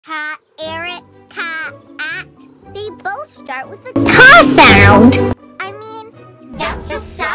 Cat, Eric, cat, at. They both start with a ka sound. I mean, that's a